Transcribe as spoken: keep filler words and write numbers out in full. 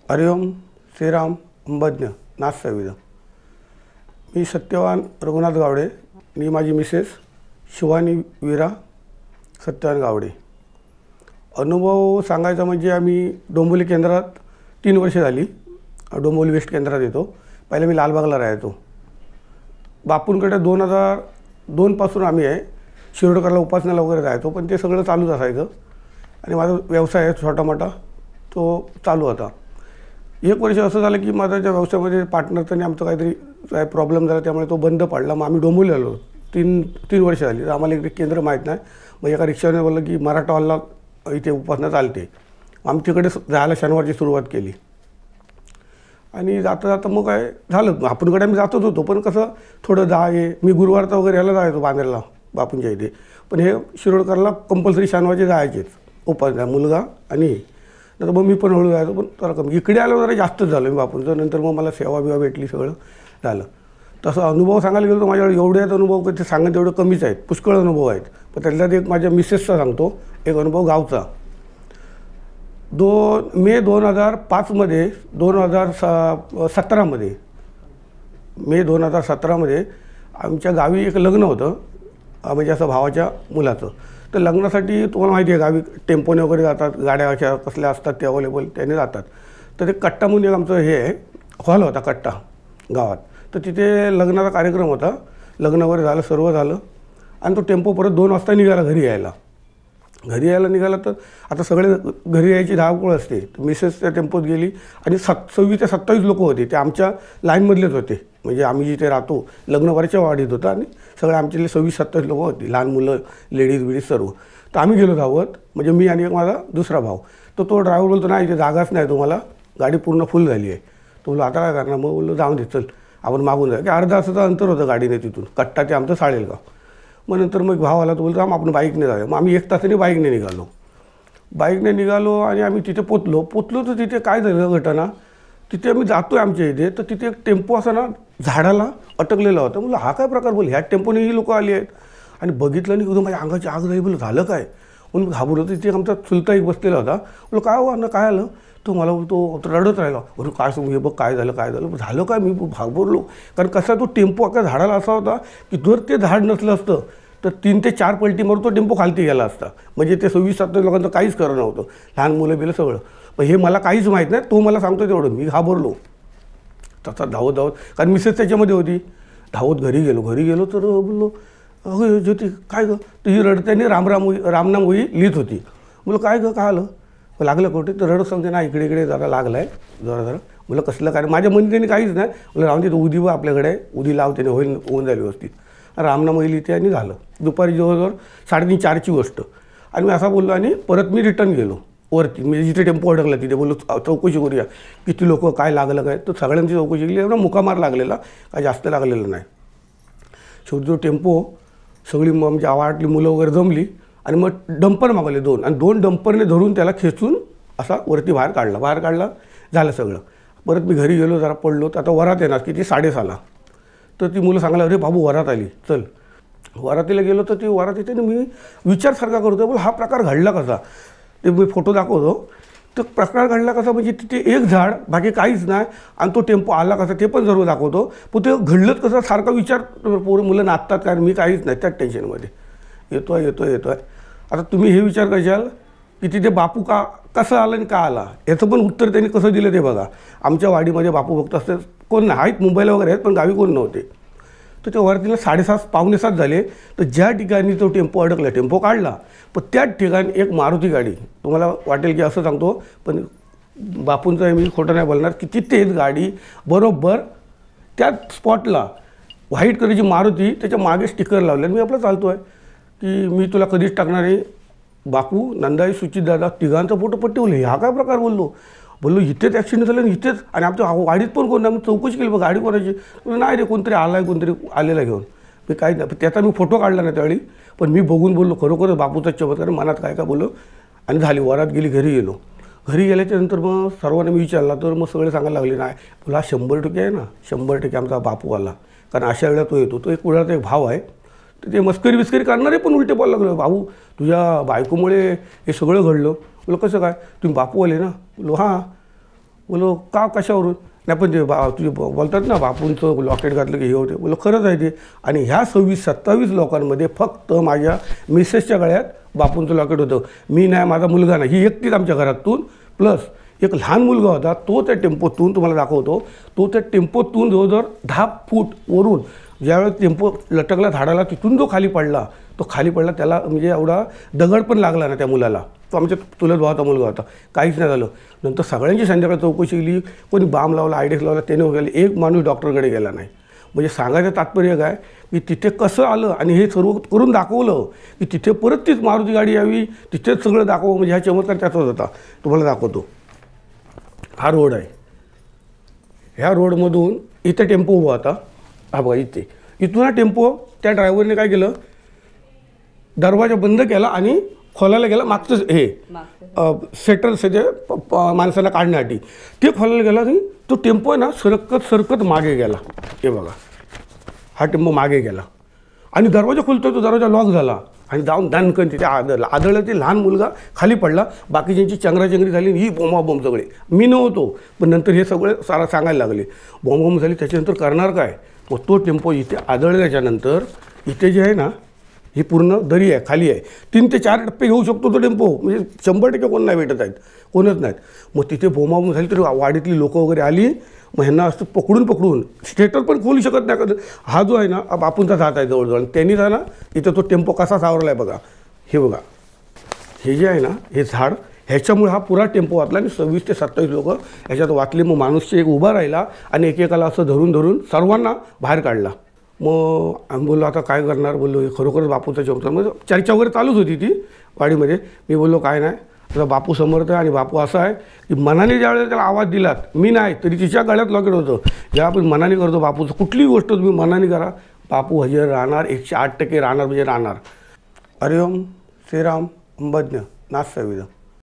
हरिओम श्रीराम अंबज्ञ नाथ सविध। मी सत्यवान रघुनाथ गावडे आणि माझी मिसेस शिवानी वीरा सत्यवान गावडे। अनुभव सांगायचा म्हणजे आम्ही डोंबिवली केंद्रात तीन वर्षे झाली डोंबिवली वेस्ट केंद्रात येतो। पहिले मी लालबागला राहायचो। बापूंकडे दोन हजार दोनपासून आम्ही आहे शिरोडकरला उपासनाला वगैरे जायचो, पण ते सगळं चालूच असायचं आणि माझा व्यवसाय आहे छोटा मोठा तो चालू होता। एक वर्ष असं झालं की माझ्या ज्या व्यवसायामध्ये पार्टनरचं आमचं काहीतरी काय प्रॉब्लेम झाला, त्यामुळे तो बंद पडला। मग आम्ही डोंबिवली आलो। तीन तीन वर्ष झाली तर आम्हाला इकडे केंद्र माहीत नाही। मग एका रिक्षाने बोललं की मराठा हॉलला इथे उपासना चालते। आम्ही तिकडे जायला शनिवारची सुरुवात केली आणि जाता जाता मग काय झालं, आपणकडे आम्ही जातच होतो, पण कसं थोडं जा ये मी गुरुवारचा वगैरे ह्याला जायचो बांद्रेला बापूंच्या इथे, पण हे शिरोडकरला कंपल्सरी शनिवारचे जायचेच उपासना मुलगा आणि नंतर मग मी पण हळू जायचो, पण जरा कमी। इकडे आलो जरा जास्तच झालं मी बापूंचं। नंतर मग मला सेवा बिवा भेटली, सगळं झालं। तसं अनुभव सांगायला गेलो तर माझ्याकडे एवढे आहेत अनुभव की ते सांगत तेवढं कमीच आहेत, पुष्कळ अनुभव आहेत। पण त्यातल्यात एक माझ्या मिसेसचा सांगतो एक अनुभव गावचा। दोन मे दोन हजार पाचमध्ये दोन हजार स सतरामध्ये मे दोन हजार सतरामध्ये आमच्या गावी एक लग्न होतं, म्हणजे असं भावाच्या मुलाचं। तर लग्नासाठी तुम्हाला माहिती आहे गावी टेम्पोने वगैरे जातात, गाड्या अशा कसल्या असतात ते अवेलेबल त्याने जातात। तर ते कट्टा म्हणून एक आमचं हे आहे हॉल होता कट्टा गावात। तर तिथे लग्नाचा कार्यक्रम होता, लग्न वगैरे झालं सर्व झालं आणि तो टेम्पो परत दोन वाजता निघाला घरी यायला। घरी यायला निघाला तर आता सगळे घरी यायची धावपळ असते। मिसेस त्या टेम्पोत गेली आणि सत् सव्वीस ते सत्तावीस लोक होते, ते आमच्या लाईनमधलेच होते। म्हणजे आम्ही जिथे राहतो लग्नवारच्या वाडीत होतं आणि सगळे आमच्यातले सव्वीस सत्तावीस लोक होती, लहान मुलं लेडीज बिडीज सर्व। तर आम्ही गेलो धावत, म्हणजे मी आणि एक माझा दुसरा भाऊ। तर तो ड्रायव्हर बोलतो नाही इथे जागाच नाही तुम्हाला, गाडी पूर्ण फुल झाली आहे। तो बोललो आता काय करणार? मग बोललो जाऊन दे चल आपण मागून जाऊ, की अर्धा तासाचं अंतर होतं गाडीने तिथून कट्टा ते आमचं साळेलगाव। मग नंतर मग भाव आला तो बोलतो आम आपण बाईकने जाऊया। मग आम्ही एक तासाने बाईकने निघालो बाईकने निघालो आणि आम्ही तिथे पोचलो पोचलो तर तिथे काय झालं घटना, तिथे आम्ही जातो आहे आमच्या इथे, तर तिथे एक टेम्पो असा ना झाडाला अटकलेला होता। म्हणलं हा काय प्रकार? बोल ह्या टेम्पोने ही लोक आली आहेत आणि बघितलं नाही, उद्या माझ्या अंगाची आग झाली। बोललं झालं काय? म्हणून घाबरलो। तिथे आमचा चुलता एक बसलेला होता। बोललो काय हो ना काय आलं? तो मला बोलतो रडत राहिला, बोलू काय सांगू हे बघ काय झालं काय झालं झालं काय? मी घाबरलो, कारण कसा तो टेम्पो अख्या झाडाला असा होता की जर ते झाड नसलं असतं तर तीन ते चार पलटीवर तो टेम्पो खालती गेला असता। म्हणजे ते सव्वीस सत्तावीस लोकांचं काहीच खरं नव्हतं, लहान मुलं बिलं सगळं। पण हे मला काहीच माहीत नाही, तो मला सांगतो तेवढं मी घाबरलो। तसा धावत धावत, कारण मिसेस त्याच्यामध्ये होती, धावत घरी गेलो घरी गेलो तर बोललो अगं ज्योती काय गं? तुझी रडत्याने रामराम होई रामनाम होई लिहित होती। बोललो काय गं काय आलं? लागलं कोठे? तर रडत सांगते ना इकडे इकडे जरा लागलं आहे जरा जरा। बोललं कसलं काय? माझ्या मनी त्यांनी काहीच नाही। बोललं राहून ते उदी व आपल्याकडे उदी लावते होईल होऊन जाईल व्यवस्थित। रामनाम होईल इथे आणि झालं। दुपारी जवळजवळ साडेतीन चारची गोष्ट। आणि मी असा बोललो आणि परत मी रिटर्न गेलो वरती, म्हणजे जिथे टेम्पो अडकला तिथे। बोललो चौकशी करूया किती लोक काय लागलं काय। तर सगळ्यांची चौकशी केली, एवढा मुकामार लागलेला काय जास्त लागलेलं नाही। शेवटी जो टेम्पो सगळी म्हणजे आवाटली मुलं वगैरे जमली आणि मग डंपर मागवले दोन, आणि दोन डंपरने धरून त्याला खेचून असा वरती बाहेर काढला बाहेर काढला झालं सगळं। परत मी घरी गेलो, जरा पडलो, तर आता वरात येणार किती साडेसहाला। तर ती मुलं सांगायला अरे बाबू वरात आली चल। वरातीला गेलो तर ती वरात येते ना, मी विचारसारखा करतो बोल हा प्रकार घडला कसा। ते मी फोटो दाखवतो, तर प्रकार घडला कसा म्हणजे तिथे एक झाड बाकी काहीच नाही आणि तो टेम्पो आला कसा ते पण सर्व दाखवतो। पण ते घडलंच कसं सारखा विचार पोरं मुलं नाचतात, कारण मी काहीच नाही त्याच टेन्शनमध्ये येतो आहे येतो आहे येतो आहे। आता तुम्ही हे विचार कराल की तिथे बापू का कसं आलं आणि का आला, याचं पण उत्तर त्यांनी कसं दिलं ते बघा। आमच्या वाडीमध्ये बापू भक्त असते कोण नाही आहेत, मुंबईला वगैरे आहेत, पण गावी कोण नव्हते। तर त्या वरतीला साडेसात पावणे सात झाले, तर ज्या ठिकाणी तो टेम्पो अडकला टेम्पो काढला, पण त्याच ठिकाणी एक मारुती गाडी, तुम्हाला वाटेल की असं सांगतो पण बापूंचं मी खोटं नाही बोलणार, की तिथेच गाडी बरोबर त्याच स्पॉटला व्हाईट कलरची मारुती, त्याच्या मागे स्टिकर लावले। मी आपलं चालतो आहे की मी तुला कधीच टाकणार आहे। बापू नंदाई सुचितदादा तिघांचा फोटो पट्टीवले, हा काय प्रकार? बोललो बोललो इथेच ॲक्सिडेंट झालं इथेच, आणि आमच्या वाडीत पण कोण नाही। चौकशी केली बघ गाडी कोणाची? नाही रे कोणतरी आला आहे कोणतरी आलेला घेऊन। मी काही नाही, त्याचा मी फोटो काढला नाही त्यावेळी, पण मी बघून बोललो खरोखरच बापूचा चमत्कार मनात काय काय बोललो। आणि झाली वरात गेली, घरी गेलो। घरी गेल्याच्यानंतर मग सर्वांना मी विचारला तर मग सगळे सांगायला लागले नाही तुला शंभर टक्के आहे ना, शंभर टक्के आमचा बापू आला, कारण अशा वेळेला तो येतो। तो एक वेळाचा एक भाव आहे, तर ते मस्करी बिस्करी करणारे पण उलटे बोलायला लागलो भाऊ तुझ्या बायकोमुळे हे सगळं घडलं। बोलो कसं काय? तुम्ही बापू आले ना? बोलो हां। बोलो का कशावरून? नाही पण ते बा तुझे बोलतात ना बापूंचं लॉकेट घातलं की हे होते. बोलो खरंच आहे ते. आणि ह्या सव्वीस सत्तावीस लोकांमध्ये फक्त माझ्या मिसेसच्या गळ्यात बापूंचं लॉकेट होतं. मी नाही, माझा मुलगा नाही, ही एकटीच आमच्या घरातून, प्लस एक लहान मुलगा होता तो त्या टेम्पोतून, तुम्हाला दाखवतो, तो त्या टेम्पोतून जवळजवळ दहा फूट वरून ज्यावेळेस टेम्पो लटकला झाडाला तिथून जो खाली पडला, तो खाली पडला, त्याला म्हणजे एवढा दगड पण लागला ना त्या मुलाला. तो आमच्या चुलत भावाचा मुलगा होता, काहीच नाही झालं. नंतर सगळ्यांची संध्याकाळी चौकशी केली, कोणी बाम लावला, आयडेक्स लावला, त्याने वगैरे एक माणूस डॉक्टरकडे गेला नाही. म्हणजे सांगायचं तात्पर्य काय की तिथे कसं आलं आणि हे सर्व करून दाखवलं की तिथे परत तीच मारुती गाडी यावी, तिथेच सगळं दाखवं. म्हणजे हा चमत्कार त्याचाच होता. तुम्हाला दाखवतो, हा रोड आहे. ह्या रोडमधून इथे टेम्पो उभा होता, हा बघा इथे. इथून हा टेम्पो त्या ड्रायव्हरने काय केलं, दरवाजा बंद केला आणि खोलायला गेला मागचं हे सेटल्स जे माणसाला काढण्यासाठी, ते खोलायला गेला आणि तो टेम्पो आहे ना सरकत सरकत मागे गेला. हे बघा, हा टेम्पो मागे गेला आणि दरवाजा खुलतो, तो दरवाजा लॉक झाला आणि जाऊन दणकन तिथे आदळला. आदळलं ते लहान मुलगा खाली पडला, बाकीच्यांची चंगराचंगरी झाली, ही बोंबाबोंब सगळे. मी नव्हतो, पण नंतर हे सगळे सारा सांगायला लागले, बोंबाबोंब झाली. त्याच्यानंतर करणार काय, मग तो टेम्पो इथे आदळल्याच्यानंतर इथे जे आहे ना ही पूर्ण दरी आहे, खाली आहे, तीन ते चार टप्पे घेऊ शकतो तो टेम्पो. म्हणजे शंभर टक्के कोण नाही भेटत आहेत, कोणच नाहीत. मग तिथे बोंबाबोंब झाली, तर वाडीतली लोकं वगैरे आली. मग ह्यांना असं पकडून पकडून स्टेटर पण खोलू शकत नाही. का हा जो आहे ना बापूंचाच हात आहे जवळजवळ, त्यांनी जा ना इथं तो टेम्पो कसा सावरला आहे बघा. हे बघा, हे जे आहे ना हे झाड, ह्याच्यामुळे हा पुरा टेम्पो वाचला आणि सव्वीस ते सत्तावीस लोक ह्याच्यात वाचले. मग माणूसचे एक उभा राहिला आणि एकेकाला असं धरून धरून सर्वांना बाहेर काढला. मग आम्ही बोललो आता काय करणार, बोललो हे खरोखरच बापूचा चमत्कार. मग चर्चा वगैरे चालूच होती ती वाडीमध्ये. मी बोललो काय नाही, आता बापू समर्थ आहे आणि बापू असा आहे की मनाने ज्यावेळेला त्याला आवाज दिलात, मी नाही तरी तिच्या गळ्यात लॉकेट होतं. जेव्हा आपण मनाने करतो बापूचं कुठलीही गोष्ट तुम्ही मनाने करा, बापू हजर राहणार, एकशे आठ टक्के राहणार म्हणजे राहणार. हरिओम श्रीराम अंबज्ञ नाथ सविध.